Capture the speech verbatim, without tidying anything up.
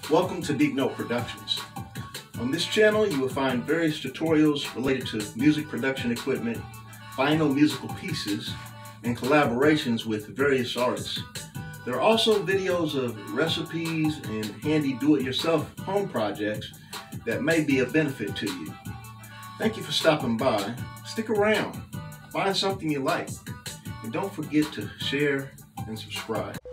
Welcome to Deep Note Productions. On this channel you will find various tutorials related to music production equipment, final musical pieces, and collaborations with various artists. There are also videos of recipes and handy do-it-yourself home projects that may be of benefit to you. Thank you for stopping by. Stick around, find something you like, and don't forget to share and subscribe.